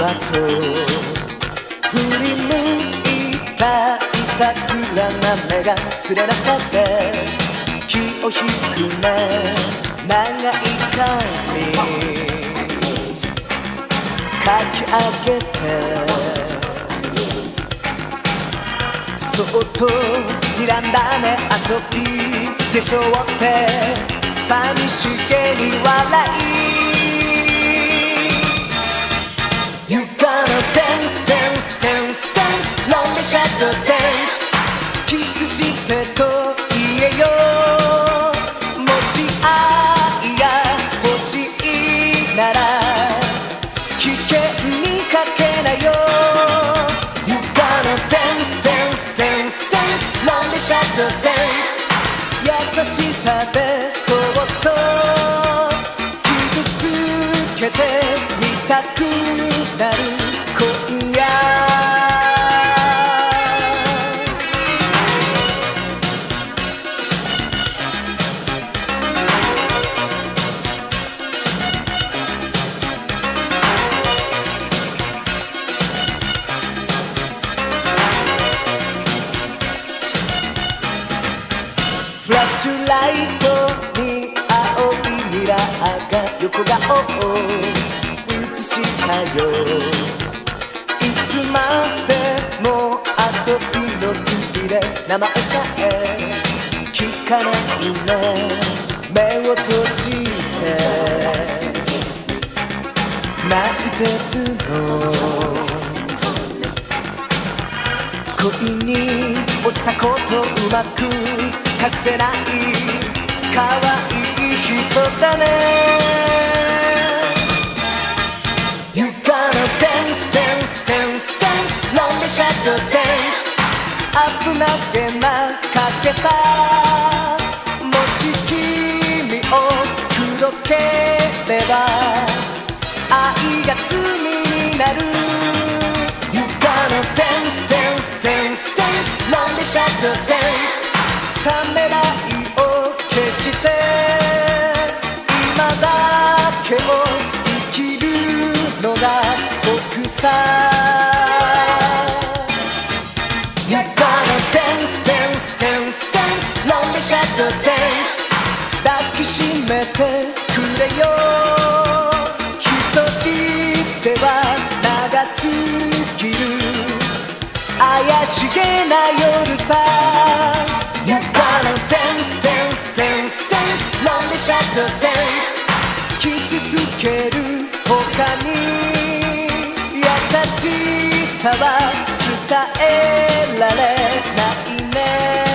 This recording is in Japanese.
はと振り向いたいたずらな目が連れ出され気を引くね長い髪かき上げてそっと睨んだね遊びでしょうって寂しげに笑い You gonna dance, dance, dance, dance Lonely shadow dance キスしてと言えよもし愛が欲しいなら危険にかけなよ You gonna dance, dance, dance, dance Lonely shadow dance 優しさでそっと傷つけてみたくなる今夜フラッシュライトに青いミラーが横顔を映したよいつまでも遊びのふりで名前さえ聞かないね目を閉じて泣いてるの恋に落ちたことうまく隠せない可愛い人だね You gonna dance, dance, dance, dance Lonely shadow dance 危なげな影さもし君を口説ければ愛が罪になる You gonna dance, dance, dance, dance Lonely shadow dance ためらいを消して今だけを生きるのが僕さ You gonna dance, dance, dance, dance Lonely shadow dance 抱きしめてくれよ一人では長すぎる怪しげな夜さ You gonna dance, dance, dance, dance Lonely shadow dance 傷つける他に優しさは伝えられないね